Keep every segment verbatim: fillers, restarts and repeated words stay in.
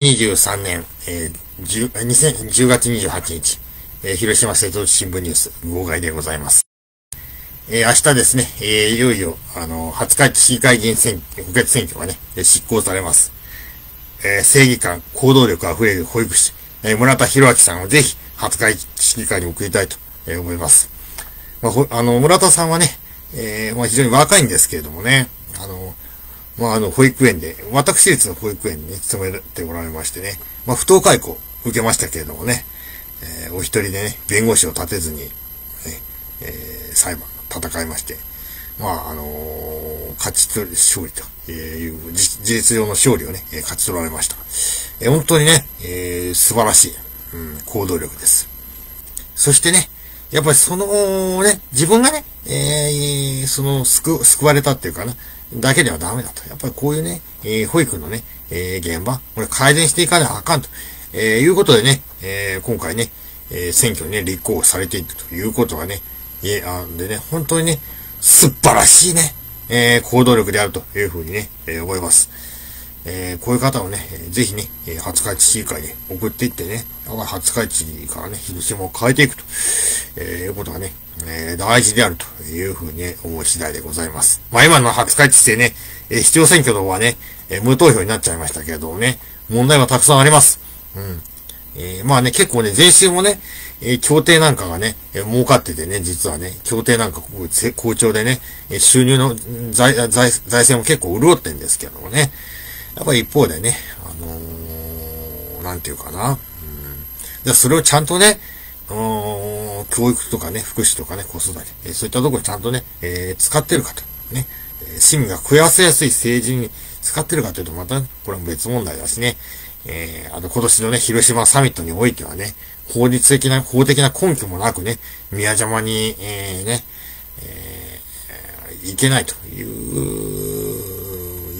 にじゅうさんねん、えー、じゅう、にせんじゅうがつにじゅうはちにち、えー、広島瀬戸内新聞ニュース、号外でございます。えー、明日ですね、えー、いよいよ、あの、はつか市市議会議員選挙、補欠選挙がね、執行されます。えー、正義感、行動力あふれる保育士、えー、村田博明さんをぜひ、はつか市議会に送りたいと、えー、思います。まあ、あの、村田さんはね、えー、まあ非常に若いんですけれどもね、あの、まあ、あの、保育園で、私立の保育園にね、勤めておられましてね、まあ、不当解雇受けましたけれどもね、えー、お一人でね、弁護士を立てずに、ね、えー、裁判、戦いまして、まあ、あのー、勝ち取り、勝利という、事実上の勝利をね、勝ち取られました。えー、本当にね、えー、素晴らしい、うん、行動力です。そしてね、やっぱりそのね、自分がね、えー、その、救、救われたっていうかな、だけではダメだと。やっぱりこういうね、えー、保育のね、えー、現場、これ改善していかなきゃあかんと、えー、いうことでね、えー、今回ね、えー、選挙にね、立候補されていくということがね、えー、あんでね、本当にね、素晴らしいね、えー、行動力であるというふうにね、えー、思います。えー、こういう方をね、ぜひね、廿日市市議会に送っていってね、廿日市からね、広島を変えていくと、えー、いうことがね、えー、大事であるというふうに、ね、思う次第でございます。まあ今の廿日市でね、えー、市長選挙の方はね、えー、無投票になっちゃいましたけれどもね、問題はたくさんあります。うん。えー、まあね、結構ね、税収もね、えー、協定なんかがね、えー、儲かっててね、実はね、協定なんか好調でね、えー、収入の財、財、財政も結構潤ってんですけどもね、やっぱり一方でね、あのー、なんていうかな。うん。で、それをちゃんとね、教育とかね、福祉とかね、子育て、えー、そういったところにちゃんとね、えー、使ってるかと。ね。えー、市民が食わせやすい政治に使ってるかというと、また、ね、これも別問題だしね。えー、あと今年のね、広島サミットにおいてはね、法律的な、法的な根拠もなくね、宮島に、えー、ね、えー、いけないという、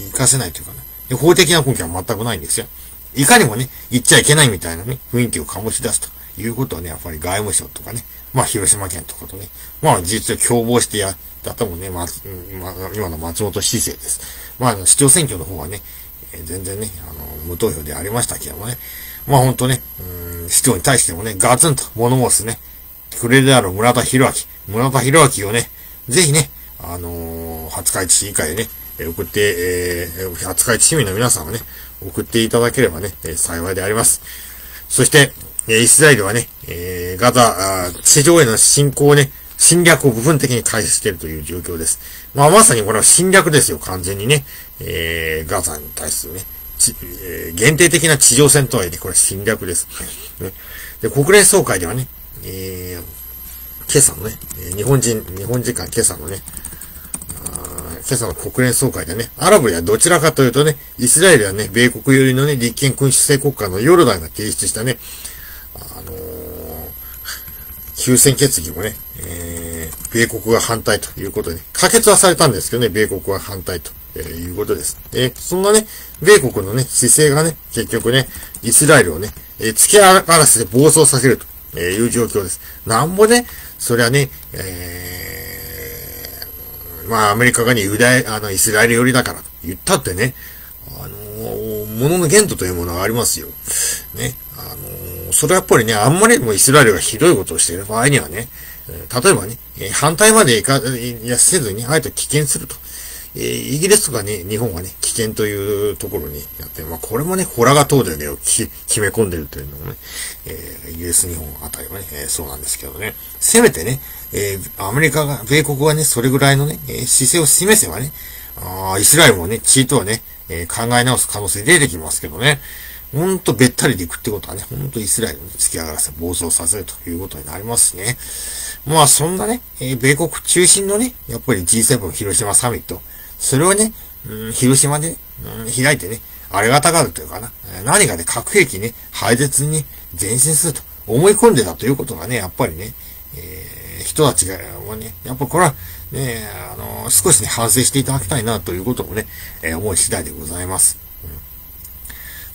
行かせないというかね。法的な根拠は全くないんですよ。いかにもね、言っちゃいけないみたいなね、雰囲気を醸し出すということはね、やっぱり外務省とかね、まあ広島県とかとね、まあ実際共謀してやったともね、まあ、今の松本市政です。まあ市長選挙の方はね、えー、全然ね、あの、無投票でありましたけどもね、まあ本当ね、うん、市長に対してもね、ガツンと物申すね、くれである村田博明、村田博明をね、ぜひね、あのー、廿日市市議会でね、送って、えー、廿日市市民の皆さんはね、送っていただければね、えー、幸いであります。そして、えー、イスラエルはね、えー、ガザ、地上への侵攻をね、侵略を部分的に開始しているという状況です。まあ、まさにこれは侵略ですよ、完全にね。えー、ガザに対するね、ちえー、限定的な地上戦とはいえね、これは侵略です。ね、で、国連総会ではね、えー、今朝のね、日本人、日本時間今朝のね、今朝の国連総会でね、アラブではどちらかというとね、イスラエルやね、米国寄りのね、立憲君主制国家のヨルダンが提出したね、あのー、休戦決議もね、えー、米国が反対ということで、ね、可決はされたんですけどね、米国は反対と、えー、いうことです。えー、そんなね、米国のね、姿勢がね、結局ね、イスラエルをね、えー、突き荒らせて暴走させるという状況です。なんぼね、それはね、えーまあ、アメリカがね、ユダヤ、あの、イスラエル寄りだからと言ったってね、あのー、ものの限度というものがありますよ。ね。あのー、それはやっぱりね、あんまりもイスラエルがひどいことをしている場合にはね、例えばね、反対までいか、いやせずに、あえて棄権すると。えー、イギリスとかね、日本はね、棄権というところにやって、まあ、これもね、ホラガ東電を決め込んでるというのもね、えー、イギリス、日本あたりはね、えー、そうなんですけどね、せめてね、えー、アメリカが、米国がね、それぐらいのね、えー、姿勢を示せばね、あイスラエルもね、チートはね、えー、考え直す可能性出てきますけどね、ほんとべったりでいくってことはね、ほんとイスラエルに突き上がらせ、暴走させるということになりますね。まあ、そんなね、えー、米国中心のね、やっぱり ジーセブン 広島サミット、それをね、うん、広島で、うん、開いてね、ありがたがるというかな、何かで核兵器ね、廃絶にね、前進すると思い込んでたということがね、やっぱりね、えー、人たちが、もうね、やっぱこれは、ね、あのー、少しね、反省していただきたいなということもね、えー、思い次第でございます。うん、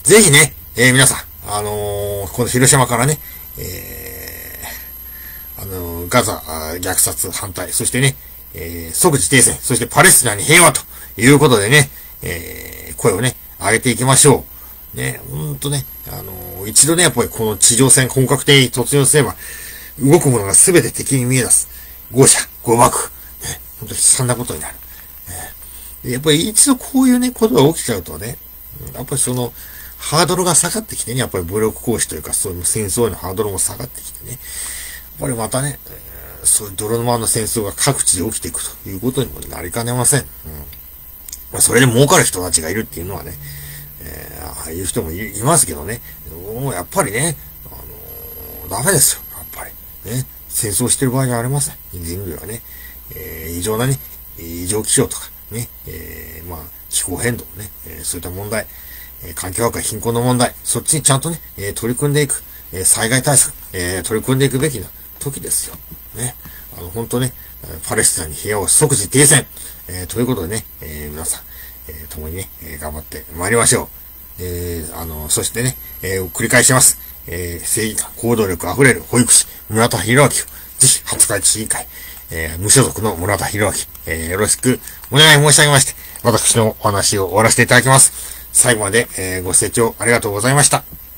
ぜひね、えー、皆さん、あのー、この広島からね、えー、あのー、ガザ虐殺反対、そしてね、えー、即時停戦、そしてパレスチナに平和ということでね、えー、声をね、上げていきましょね、ほんとね、あのー、一度ね、やっぱりこの地上戦本格的に突入すれば、動くものが全て敵に見え出す。豪者、豪幕。ね、ほんと悲惨なことになる。ね、やっぱり一度こういうね、ことが起きちゃうとね、やっぱりその、ハードルが下がってきてね、やっぱり武力行使というか、そういう戦争へのハードルも下がってきてね、やっぱりまたね、そういう泥沼の戦争が各地で起きていくということにもなりかねません。うん、まあ、それで儲かる人たちがいるっていうのはね、えー、ああいう人も い, いますけどね、もうやっぱりね、あのー、ダメですよ、やっぱり。ね、戦争してる場合じゃありません。人類はね、えー、異常なね、異常気象とか、ね、えー、まあ、気候変動ね、えー、そういった問題、えー、環境破壊、貧困の問題、そっちにちゃんとね、えー、取り組んでいく、えー、災害対策、えー、取り組んでいくべきな時ですよ。ね。あの、本当ね、パレスチナに平和を即時停戦、えー、ということでね、えー、皆さん、えー、共にね、えー、頑張って参りましょう。えー、あの、そしてね、えー、繰り返します。えー、正義感、行動力あふれる保育士、村田博明を、ぜひ、廿日市市議会、えー、無所属の村田博明、えー、よろしくお願い申し上げまして、私のお話を終わらせていただきます。最後まで、えー、ご清聴ありがとうございました。